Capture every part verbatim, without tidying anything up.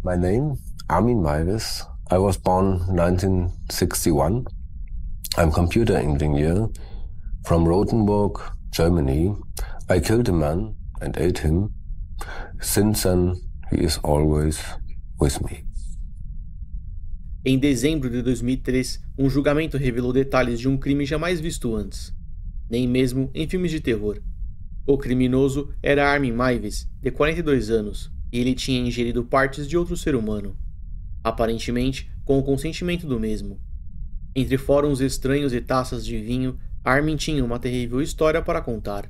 My name, Armin Maivis. I was born nineteen sixty-one. I'm computer engineer from Rothenburg, Germany. I killed a man and ate him. Since then, he is always with me. Em dezembro de dois mil e três, um julgamento revelou detalhes de um crime jamais visto antes, nem mesmo em filmes de terror. O criminoso era Armin Maivis, de quarenta e dois anos, e ele tinha ingerido partes de outro ser humano, aparentemente com o consentimento do mesmo. Entre fóruns estranhos e taças de vinho, Armin tinha uma terrível história para contar.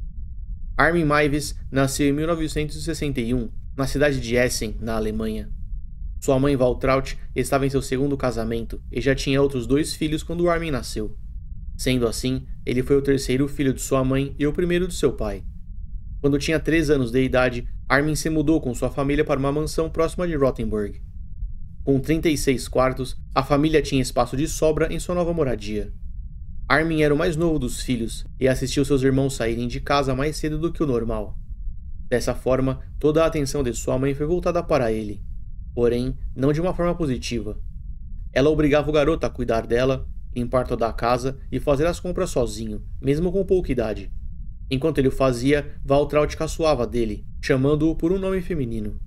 Armin Maivis nasceu em mil novecentos e sessenta e um, na cidade de Essen, na Alemanha. Sua mãe Waltraud estava em seu segundo casamento e já tinha outros dois filhos quando Armin nasceu. Sendo assim, ele foi o terceiro filho de sua mãe e o primeiro de seu pai. Quando tinha três anos de idade, Armin se mudou com sua família para uma mansão próxima de Rothenburg. Com trinta e seis quartos, a família tinha espaço de sobra em sua nova moradia. Armin era o mais novo dos filhos e assistiu seus irmãos saírem de casa mais cedo do que o normal. Dessa forma, toda a atenção de sua mãe foi voltada para ele, porém, não de uma forma positiva. Ela obrigava o garoto a cuidar dela, limpar toda a casa e fazer as compras sozinho, mesmo com pouca idade. Enquanto ele o fazia, Waltraud caçoava dele, chamando-o por um nome feminino.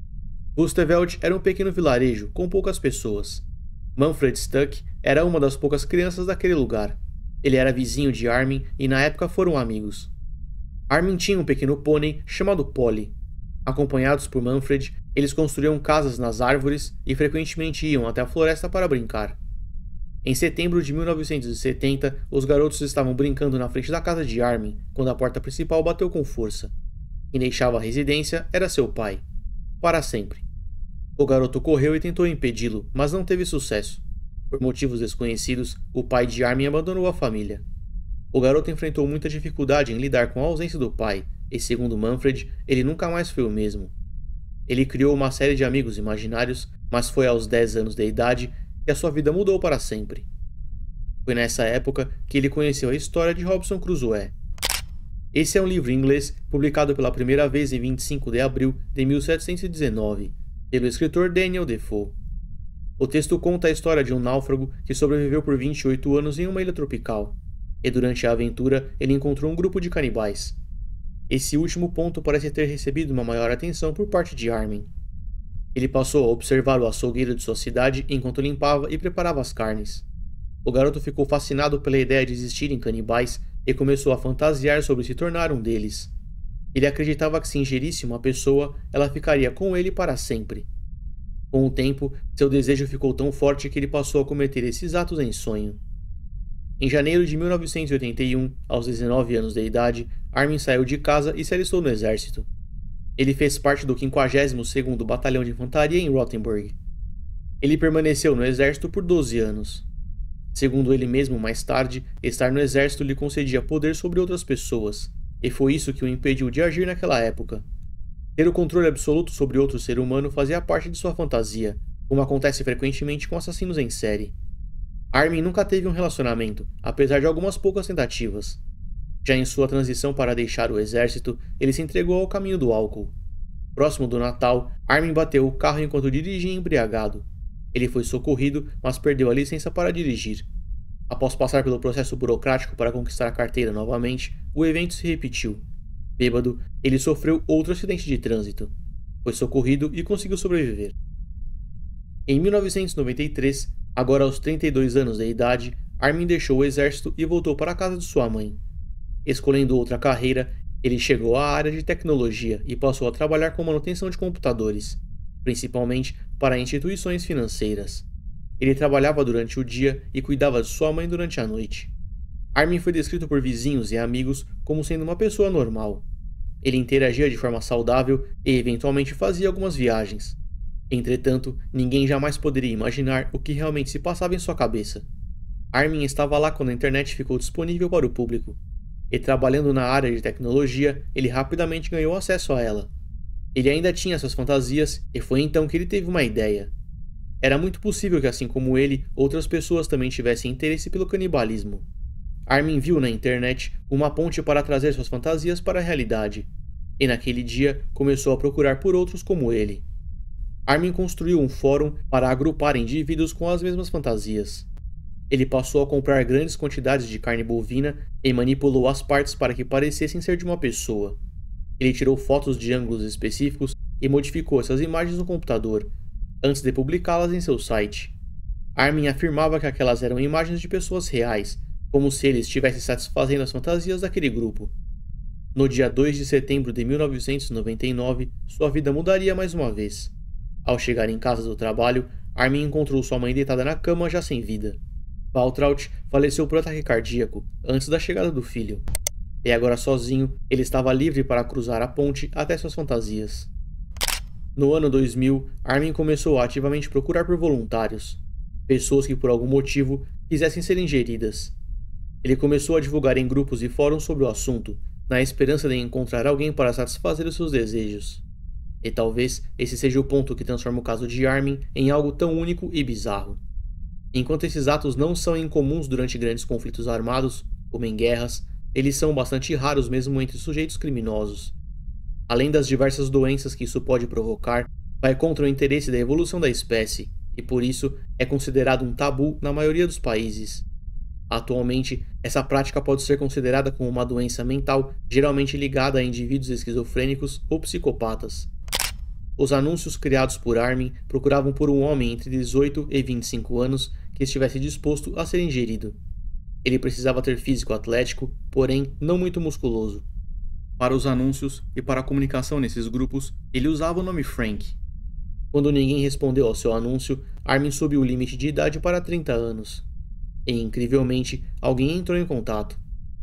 Busteveld era um pequeno vilarejo com poucas pessoas. Manfred Stuck era uma das poucas crianças daquele lugar. Ele era vizinho de Armin e na época foram amigos. Armin tinha um pequeno pônei chamado Polly. Acompanhados por Manfred, eles construíam casas nas árvores e frequentemente iam até a floresta para brincar. Em setembro de mil novecentos e setenta, os garotos estavam brincando na frente da casa de Armin quando a porta principal bateu com força. Quem deixava a residência era seu pai. Para sempre. O garoto correu e tentou impedi-lo, mas não teve sucesso. Por motivos desconhecidos, o pai de Armin abandonou a família. O garoto enfrentou muita dificuldade em lidar com a ausência do pai, e segundo Manfred, ele nunca mais foi o mesmo. Ele criou uma série de amigos imaginários, mas foi aos dez anos de idade que a sua vida mudou para sempre. Foi nessa época que ele conheceu a história de Robinson Crusoe. Esse é um livro em inglês publicado pela primeira vez em vinte e cinco de abril de mil setecentos e dezenove, pelo escritor Daniel Defoe. O texto conta a história de um náufrago que sobreviveu por vinte e oito anos em uma ilha tropical, e durante a aventura ele encontrou um grupo de canibais. Esse último ponto parece ter recebido uma maior atenção por parte de Armin. Ele passou a observar o açougueiro de sua cidade enquanto limpava e preparava as carnes. O garoto ficou fascinado pela ideia de existirem canibais e começou a fantasiar sobre se tornar um deles. Ele acreditava que se ingerisse uma pessoa, ela ficaria com ele para sempre. Com o tempo, seu desejo ficou tão forte que ele passou a cometer esses atos em sonho. Em janeiro de mil novecentos e oitenta e um, aos dezenove anos de idade, Armin saiu de casa e se alistou no exército. Ele fez parte do quinquagésimo segundo Batalhão de Infantaria em Rothenburg. Ele permaneceu no exército por doze anos. Segundo ele mesmo, mais tarde, estar no exército lhe concedia poder sobre outras pessoas, e foi isso que o impediu de agir naquela época. Ter o controle absoluto sobre outro ser humano fazia parte de sua fantasia, como acontece frequentemente com assassinos em série. Armin nunca teve um relacionamento, apesar de algumas poucas tentativas. Já em sua transição para deixar o exército, ele se entregou ao caminho do álcool. Próximo do Natal, Armin bateu o carro enquanto dirigia embriagado. Ele foi socorrido, mas perdeu a licença para dirigir. Após passar pelo processo burocrático para conquistar a carteira novamente, o evento se repetiu. Bêbado, ele sofreu outro acidente de trânsito. Foi socorrido e conseguiu sobreviver. Em mil novecentos e noventa e três, agora aos trinta e dois anos de idade, Armin deixou o exército e voltou para a casa de sua mãe. Escolhendo outra carreira, ele chegou à área de tecnologia e passou a trabalhar com manutenção de computadores, principalmente para instituições financeiras. Ele trabalhava durante o dia e cuidava de sua mãe durante a noite. Armin foi descrito por vizinhos e amigos como sendo uma pessoa normal. Ele interagia de forma saudável e eventualmente fazia algumas viagens. Entretanto, ninguém jamais poderia imaginar o que realmente se passava em sua cabeça. Armin estava lá quando a internet ficou disponível para o público. E trabalhando na área de tecnologia, ele rapidamente ganhou acesso a ela. Ele ainda tinha suas fantasias e foi então que ele teve uma ideia. Era muito possível que, assim como ele, outras pessoas também tivessem interesse pelo canibalismo. Armin viu na internet uma ponte para trazer suas fantasias para a realidade, e naquele dia começou a procurar por outros como ele. Armin construiu um fórum para agrupar indivíduos com as mesmas fantasias. Ele passou a comprar grandes quantidades de carne bovina e manipulou as partes para que parecessem ser de uma pessoa. Ele tirou fotos de ângulos específicos e modificou essas imagens no computador, antes de publicá-las em seu site. Armin afirmava que aquelas eram imagens de pessoas reais, como se ele estivesse satisfazendo as fantasias daquele grupo. No dia dois de setembro de mil novecentos e noventa e nove, sua vida mudaria mais uma vez. Ao chegar em casa do trabalho, Armin encontrou sua mãe deitada na cama já sem vida. Waltraud faleceu por ataque cardíaco antes da chegada do filho. E agora sozinho, ele estava livre para cruzar a ponte até suas fantasias. No ano dois mil, Armin começou a ativamente procurar por voluntários, pessoas que por algum motivo quisessem ser ingeridas. Ele começou a divulgar em grupos e fóruns sobre o assunto, na esperança de encontrar alguém para satisfazer os seus desejos. E talvez esse seja o ponto que transforma o caso de Armin em algo tão único e bizarro. Enquanto esses atos não são incomuns durante grandes conflitos armados, como em guerras, eles são bastante raros mesmo entre sujeitos criminosos. Além das diversas doenças que isso pode provocar, vai contra o interesse da evolução da espécie, e por isso é considerado um tabu na maioria dos países. Atualmente, essa prática pode ser considerada como uma doença mental geralmente ligada a indivíduos esquizofrênicos ou psicopatas. Os anúncios criados por Armin procuravam por um homem entre dezoito e vinte e cinco anos que estivesse disposto a ser ingerido. Ele precisava ter físico atlético, porém não muito musculoso. Para os anúncios e para a comunicação nesses grupos, ele usava o nome Frank. Quando ninguém respondeu ao seu anúncio, Armin subiu o limite de idade para trinta anos. E, incrivelmente, alguém entrou em contato.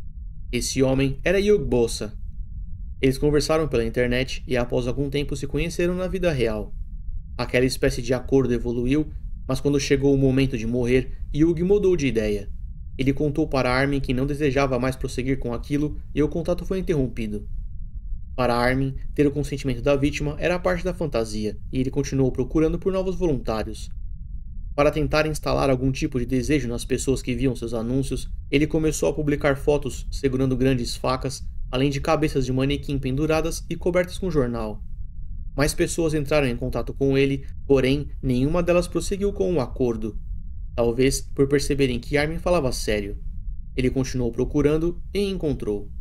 Esse homem era Hugh Bossa. Eles conversaram pela internet e após algum tempo se conheceram na vida real. Aquela espécie de acordo evoluiu, mas quando chegou o momento de morrer, Hugh mudou de ideia. Ele contou para Armin que não desejava mais prosseguir com aquilo e o contato foi interrompido. Para Armin, ter o consentimento da vítima era parte da fantasia e ele continuou procurando por novos voluntários. Para tentar instalar algum tipo de desejo nas pessoas que viam seus anúncios, ele começou a publicar fotos segurando grandes facas, além de cabeças de manequim penduradas e cobertas com jornal. Mais pessoas entraram em contato com ele, porém nenhuma delas prosseguiu com um acordo. Talvez por perceberem que Armin falava sério. Ele continuou procurando e encontrou.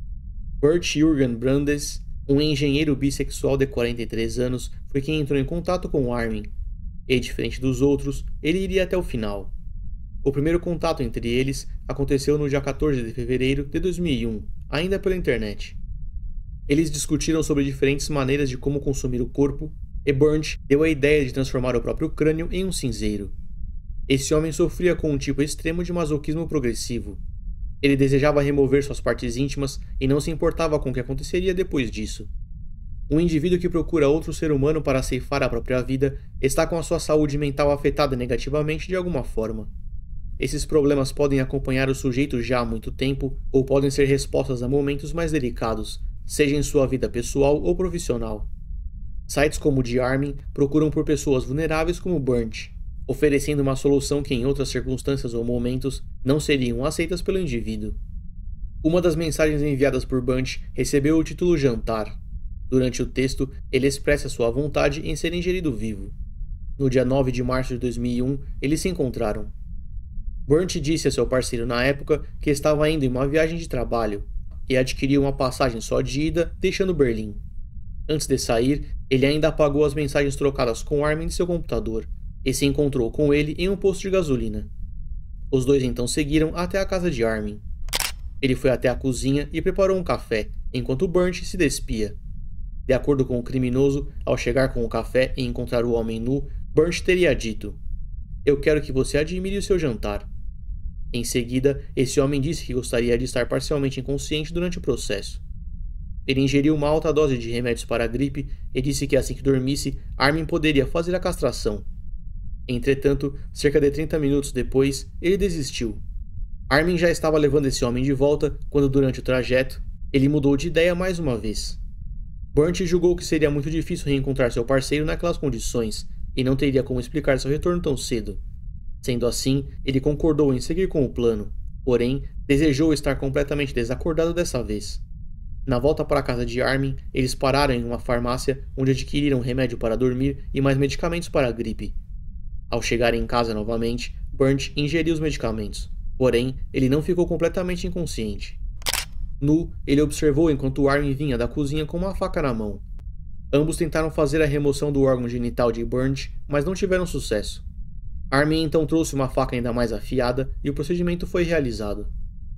Bert Jürgen Brandes, um engenheiro bissexual de quarenta e três anos, foi quem entrou em contato com Armin. E, diferente dos outros, ele iria até o final. O primeiro contato entre eles aconteceu no dia quatorze de fevereiro de dois mil e um, ainda pela internet. Eles discutiram sobre diferentes maneiras de como consumir o corpo, e Burnt deu a ideia de transformar o próprio crânio em um cinzeiro. Esse homem sofria com um tipo extremo de masoquismo progressivo. Ele desejava remover suas partes íntimas e não se importava com o que aconteceria depois disso. Um indivíduo que procura outro ser humano para ceifar a própria vida está com a sua saúde mental afetada negativamente de alguma forma. Esses problemas podem acompanhar o sujeito já há muito tempo ou podem ser respostas a momentos mais delicados, seja em sua vida pessoal ou profissional. Sites como o de Armin procuram por pessoas vulneráveis como Burnt, oferecendo uma solução que em outras circunstâncias ou momentos não seriam aceitas pelo indivíduo. Uma das mensagens enviadas por Burnt recebeu o título Jantar. Durante o texto, ele expressa sua vontade em ser ingerido vivo. No dia nove de março de dois mil e um, eles se encontraram. Burnt disse a seu parceiro na época que estava indo em uma viagem de trabalho e adquiriu uma passagem só de ida, deixando Berlim. Antes de sair, ele ainda apagou as mensagens trocadas com Armin de seu computador e se encontrou com ele em um posto de gasolina. Os dois então seguiram até a casa de Armin. Ele foi até a cozinha e preparou um café, enquanto Burnt se despia. De acordo com o criminoso, ao chegar com o café e encontrar o homem nu, Burnt teria dito: "Eu quero que você admire o seu jantar." Em seguida, esse homem disse que gostaria de estar parcialmente inconsciente durante o processo. Ele ingeriu uma alta dose de remédios para a gripe e disse que assim que dormisse, Armin poderia fazer a castração. Entretanto, cerca de trinta minutos depois, ele desistiu. Armin já estava levando esse homem de volta quando, durante o trajeto, ele mudou de ideia mais uma vez. Burnt julgou que seria muito difícil reencontrar seu parceiro naquelas condições e não teria como explicar seu retorno tão cedo. Sendo assim, ele concordou em seguir com o plano, porém, desejou estar completamente desacordado dessa vez. Na volta para a casa de Armin, eles pararam em uma farmácia onde adquiriram remédio para dormir e mais medicamentos para a gripe. Ao chegarem em casa novamente, Burnt ingeriu os medicamentos, porém, ele não ficou completamente inconsciente. Nu, ele observou enquanto Armin vinha da cozinha com uma faca na mão. Ambos tentaram fazer a remoção do órgão genital de Burnt, mas não tiveram sucesso. Armin então trouxe uma faca ainda mais afiada e o procedimento foi realizado.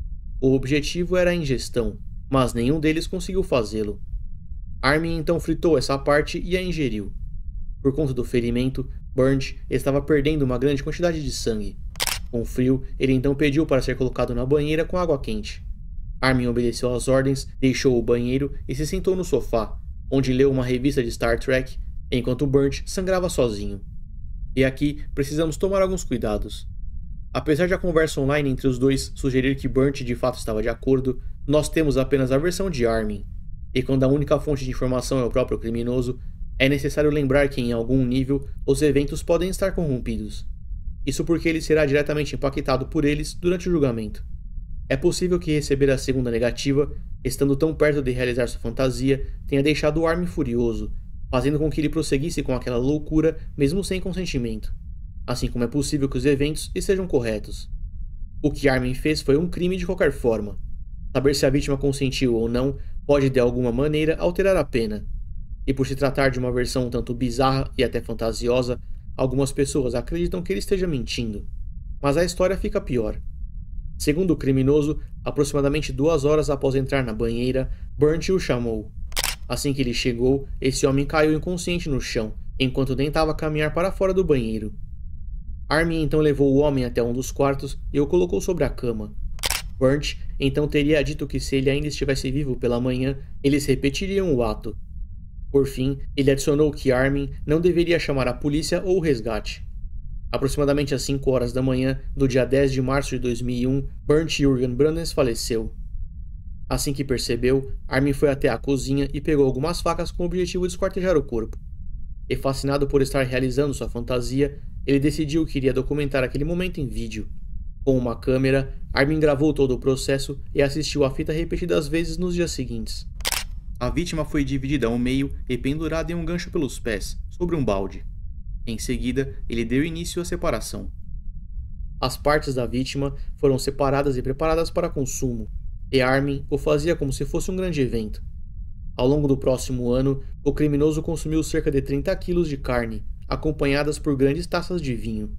O objetivo era a ingestão, mas nenhum deles conseguiu fazê-lo. Armin então fritou essa parte e a ingeriu. Por conta do ferimento, Burnt estava perdendo uma grande quantidade de sangue. Com frio, ele então pediu para ser colocado na banheira com água quente. Armin obedeceu às ordens, deixou o banheiro e se sentou no sofá, onde leu uma revista de Star Trek, enquanto Burnt sangrava sozinho. E aqui precisamos tomar alguns cuidados. Apesar de a conversa online entre os dois sugerir que Burnt de fato estava de acordo, nós temos apenas a versão de Armin. E quando a única fonte de informação é o próprio criminoso, é necessário lembrar que em algum nível os eventos podem estar corrompidos. Isso porque ele será diretamente impactado por eles durante o julgamento. É possível que receber a segunda negativa, estando tão perto de realizar sua fantasia, tenha deixado Armin furioso, fazendo com que ele prosseguisse com aquela loucura mesmo sem consentimento. Assim como é possível que os eventos estejam corretos. O que Armin fez foi um crime de qualquer forma. Saber se a vítima consentiu ou não pode de alguma maneira alterar a pena. E por se tratar de uma versão um tanto bizarra e até fantasiosa, algumas pessoas acreditam que ele esteja mentindo. Mas a história fica pior. Segundo o criminoso, aproximadamente duas horas após entrar na banheira, Burnt o chamou. Assim que ele chegou, esse homem caiu inconsciente no chão, enquanto tentava caminhar para fora do banheiro. Armin então levou o homem até um dos quartos e o colocou sobre a cama. Burnt então teria dito que se ele ainda estivesse vivo pela manhã, eles repetiriam o ato. Por fim, ele adicionou que Armin não deveria chamar a polícia ou o resgate. Aproximadamente às cinco horas da manhã do dia dez de março de dois mil e um, Burnt Jürgen Brandes faleceu. Assim que percebeu, Armin foi até a cozinha e pegou algumas facas com o objetivo de esquartejar o corpo. E fascinado por estar realizando sua fantasia, ele decidiu que iria documentar aquele momento em vídeo. Com uma câmera, Armin gravou todo o processo e assistiu a fita repetidas vezes nos dias seguintes. A vítima foi dividida ao meio e pendurada em um gancho pelos pés, sobre um balde. Em seguida, ele deu início à separação. As partes da vítima foram separadas e preparadas para consumo, e Armin o fazia como se fosse um grande evento. Ao longo do próximo ano, o criminoso consumiu cerca de trinta quilos de carne, acompanhadas por grandes taças de vinho.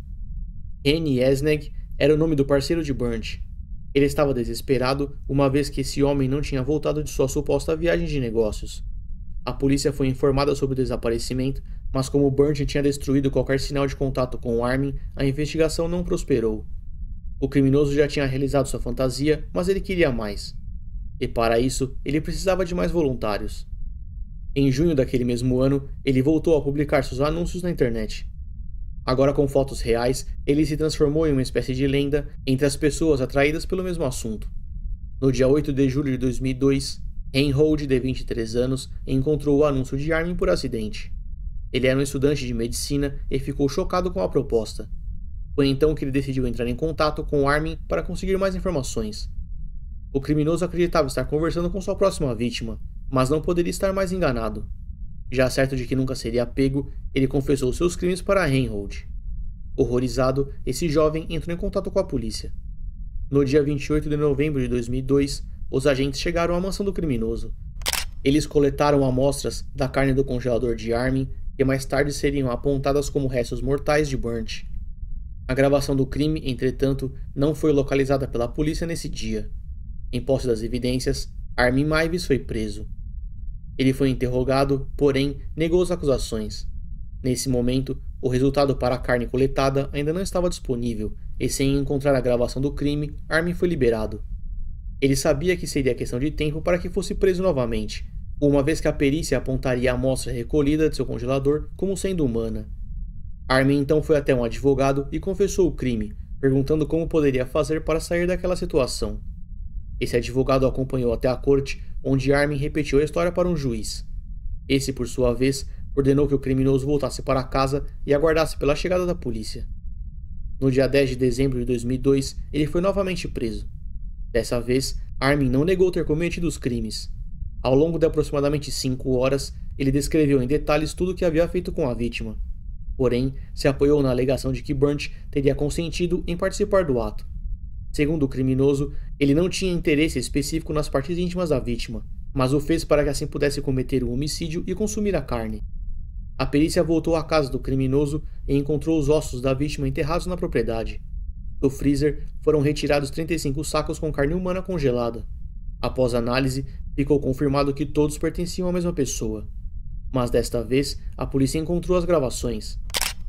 Henny Esneg era o nome do parceiro de Burnt. Ele estava desesperado, uma vez que esse homem não tinha voltado de sua suposta viagem de negócios. A polícia foi informada sobre o desaparecimento, mas como Burnt tinha destruído qualquer sinal de contato com Armin, a investigação não prosperou. O criminoso já tinha realizado sua fantasia, mas ele queria mais. E para isso, ele precisava de mais voluntários. Em junho daquele mesmo ano, ele voltou a publicar seus anúncios na internet. Agora com fotos reais, ele se transformou em uma espécie de lenda entre as pessoas atraídas pelo mesmo assunto. No dia oito de julho de dois mil e dois, Reinhold, de vinte e três anos, encontrou o anúncio de Armin por acidente. Ele era um estudante de medicina e ficou chocado com a proposta. Foi então que ele decidiu entrar em contato com Armin para conseguir mais informações. O criminoso acreditava estar conversando com sua próxima vítima, mas não poderia estar mais enganado. Já certo de que nunca seria pego, ele confessou seus crimes para Reinhold. Horrorizado, esse jovem entrou em contato com a polícia. No dia vinte e oito de novembro de dois mil e dois, os agentes chegaram à mansão do criminoso. Eles coletaram amostras da carne do congelador de Armin, que mais tarde seriam apontadas como restos mortais de Burnt. A gravação do crime, entretanto, não foi localizada pela polícia nesse dia. Em posse das evidências, Armin Meiwes foi preso. Ele foi interrogado, porém, negou as acusações. Nesse momento, o resultado para a carne coletada ainda não estava disponível, e sem encontrar a gravação do crime, Armin foi liberado. Ele sabia que seria questão de tempo para que fosse preso novamente, uma vez que a perícia apontaria a amostra recolhida de seu congelador como sendo humana. Armin então foi até um advogado e confessou o crime, perguntando como poderia fazer para sair daquela situação. Esse advogado o acompanhou até a corte, onde Armin repetiu a história para um juiz. Esse, por sua vez, ordenou que o criminoso voltasse para casa e aguardasse pela chegada da polícia. No dia dez de dezembro de dois mil e dois, ele foi novamente preso. Dessa vez, Armin não negou ter cometido os crimes. Ao longo de aproximadamente cinco horas, ele descreveu em detalhes tudo o que havia feito com a vítima. Porém, se apoiou na alegação de que Burnt teria consentido em participar do ato. Segundo o criminoso, ele não tinha interesse específico nas partes íntimas da vítima, mas o fez para que assim pudesse cometer o homicídio e consumir a carne. A perícia voltou à casa do criminoso e encontrou os ossos da vítima enterrados na propriedade. Do freezer foram retirados trinta e cinco sacos com carne humana congelada. Após análise, ficou confirmado que todos pertenciam à mesma pessoa. Mas desta vez, a polícia encontrou as gravações.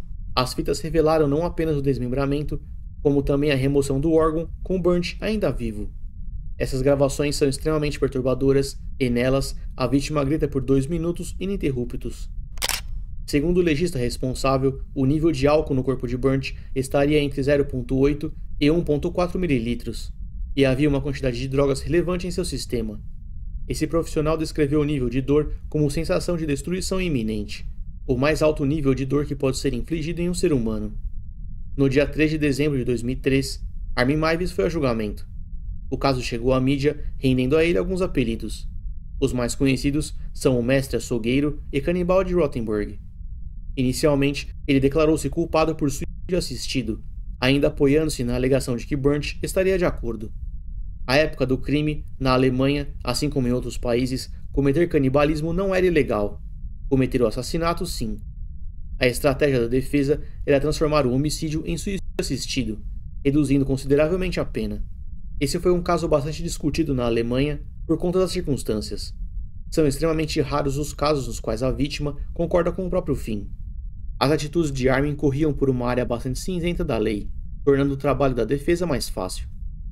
As fitas revelaram não apenas o desmembramento, como também a remoção do órgão com Burnt ainda vivo. Essas gravações são extremamente perturbadoras e nelas a vítima grita por dois minutos ininterruptos. Segundo o legista responsável, o nível de álcool no corpo de Burnt estaria entre zero vírgula oito e um vírgula quatro mililitros, e havia uma quantidade de drogas relevante em seu sistema. Esse profissional descreveu o nível de dor como sensação de destruição iminente, o mais alto nível de dor que pode ser infligido em um ser humano. No dia três de dezembro de dois mil e três, Armin Meiwes foi a julgamento. O caso chegou à mídia, rendendo a ele alguns apelidos. Os mais conhecidos são o Mestre Açougueiro e Canibal de Rothenburg. Inicialmente, ele declarou-se culpado por suicídio assistido, ainda apoiando-se na alegação de que Burnt estaria de acordo. À época do crime, na Alemanha, assim como em outros países, cometer canibalismo não era ilegal. Cometer o assassinato, sim. A estratégia da defesa era transformar o homicídio em suicídio assistido, reduzindo consideravelmente a pena. Esse foi um caso bastante discutido na Alemanha por conta das circunstâncias. São extremamente raros os casos nos quais a vítima concorda com o próprio fim. As atitudes de Armin corriam por uma área bastante cinzenta da lei, tornando o trabalho da defesa mais fácil.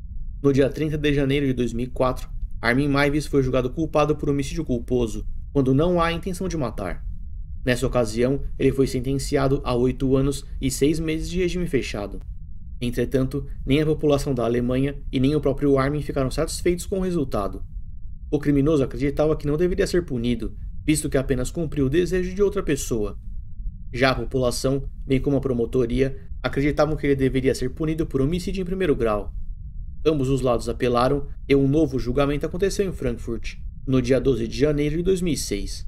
No dia trinta de janeiro de dois mil e quatro, Armin Meiwes foi julgado culpado por homicídio culposo, quando não há intenção de matar. Nessa ocasião, ele foi sentenciado a oito anos e seis meses de regime fechado. Entretanto, nem a população da Alemanha e nem o próprio Armin ficaram satisfeitos com o resultado. O criminoso acreditava que não deveria ser punido, visto que apenas cumpriu o desejo de outra pessoa. Já a população, bem como a promotoria, acreditavam que ele deveria ser punido por homicídio em primeiro grau. Ambos os lados apelaram e um novo julgamento aconteceu em Frankfurt, no dia doze de janeiro de dois mil e seis.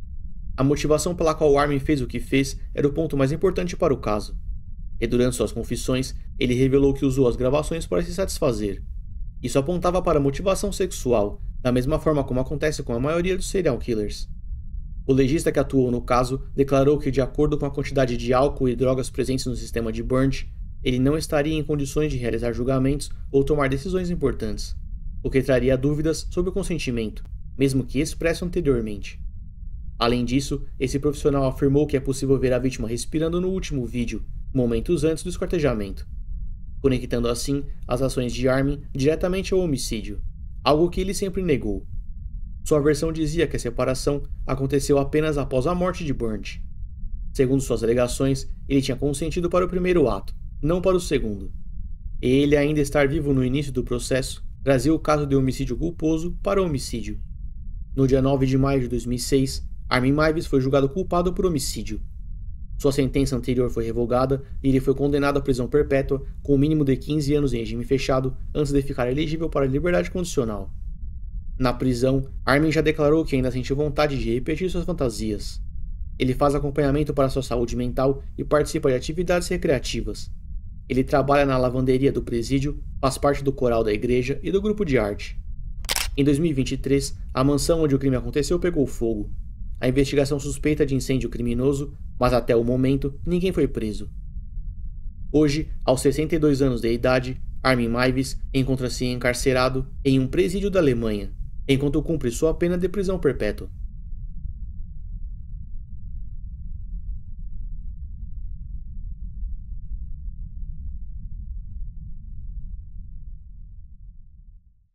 A motivação pela qual Armin fez o que fez era o ponto mais importante para o caso. E durante suas confissões, ele revelou que usou as gravações para se satisfazer. Isso apontava para a motivação sexual, da mesma forma como acontece com a maioria dos serial killers. O legista que atuou no caso declarou que, de acordo com a quantidade de álcool e drogas presentes no sistema de Burnt, ele não estaria em condições de realizar julgamentos ou tomar decisões importantes, o que traria dúvidas sobre o consentimento, mesmo que expresso anteriormente. Além disso, esse profissional afirmou que é possível ver a vítima respirando no último vídeo, momentos antes do esquartejamento, conectando assim as ações de Armin diretamente ao homicídio, algo que ele sempre negou. Sua versão dizia que a separação aconteceu apenas após a morte de Burnt. Segundo suas alegações, ele tinha consentido para o primeiro ato, não para o segundo. E ele ainda estar vivo no início do processo trazia o caso de homicídio culposo para o homicídio. No dia nove de maio de dois mil e seis, Armin Meiwes foi julgado culpado por homicídio. Sua sentença anterior foi revogada e ele foi condenado à prisão perpétua com um mínimo de quinze anos em regime fechado antes de ficar elegível para a liberdade condicional. Na prisão, Armin já declarou que ainda sente vontade de repetir suas fantasias. Ele faz acompanhamento para sua saúde mental e participa de atividades recreativas. Ele trabalha na lavanderia do presídio, faz parte do coral da igreja e do grupo de arte. Em dois mil e vinte e três, a mansão onde o crime aconteceu pegou fogo. A investigação suspeita de incêndio criminoso, mas até o momento ninguém foi preso. Hoje, aos sessenta e dois anos de idade, Armin Meiwes encontra-se encarcerado em um presídio da Alemanha, enquanto cumpre sua pena de prisão perpétua.